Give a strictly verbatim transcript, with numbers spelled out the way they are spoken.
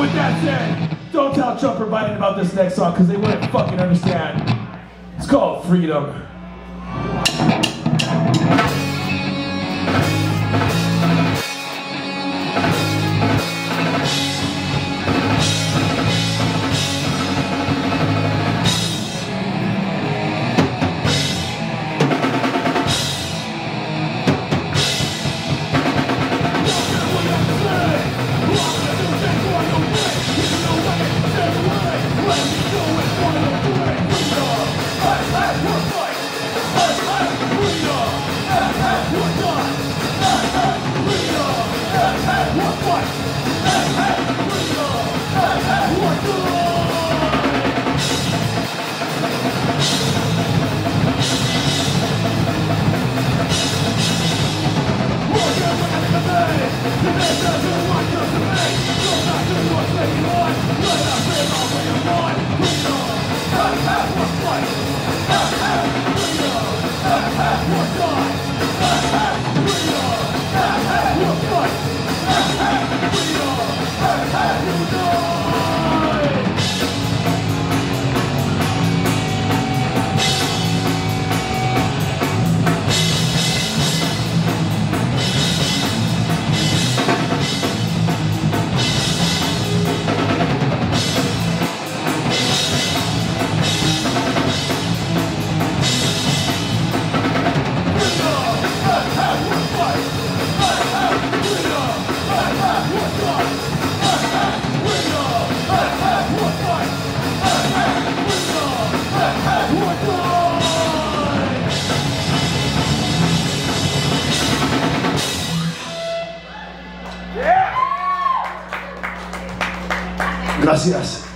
with that said, don't tell Trump or Biden about this next song because they wouldn't fucking understand. It's called Freedom. Gracias.